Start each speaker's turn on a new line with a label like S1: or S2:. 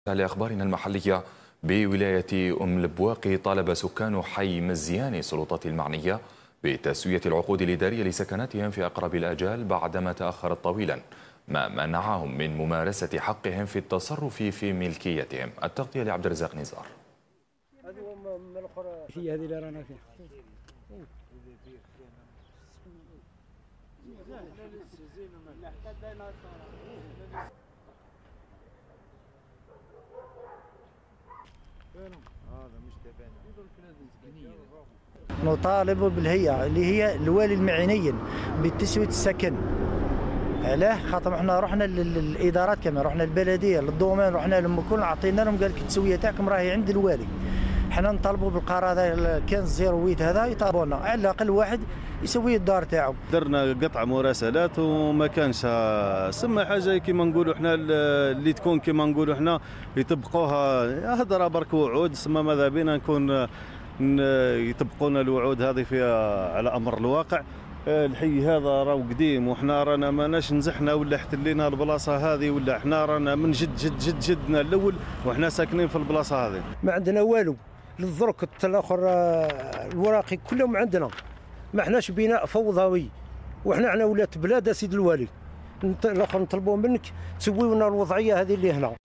S1: لأخبارنا المحلية بولاية أم البواقي، طالب سكان حي مزيان السلطات المعنية بتسوية العقود الإدارية لسكناتهم في أقرب الآجال بعدما تأخرت طويلا، ما منعهم من ممارسة حقهم في التصرف في ملكيتهم. التغطية لعبد الرزاق نزار.
S2: هذه اللي رانا فيها. نطالب بالهيئة اللي هي الوالي المعنيين بتسوية السكن. علاه؟ خاطر احنا رحنا للادارات، كما رحنا للبلديه للدومين، رحنا لهم الكل عطينا لهم، قال لك التسويه تاعكم راهي عند الوالي. حنا نطالبوا بالقرار هذا كان 08 هذا يطالبونا على الاقل واحد يسوي الدار تاعو.
S3: درنا قطع مراسلات وما كانش سما حاجه كيما نقولوا احنا اللي تكون كيما نقولوا احنا يطبقوها هضره برك وعود، سما ماذا بينا نكون يطبقونا الوعود هذه فيها على امر الواقع. الحي هذا راهو قديم وحنا رانا ماناش نزحنا ولا احتلينا البلاصه هذه، ولا احنا رانا من جد جد جد جدنا الاول وحنا ساكنين في البلاصه هذه.
S2: ما عندنا والو، للدرك الاخر الوراقي كلهم عندنا، ما احناش بناء فوضوي، وحنا ولات بلاد سيد الوالي. الاخر نطلبوا منك تسوي لنا الوضعيه هذه اللي هنا.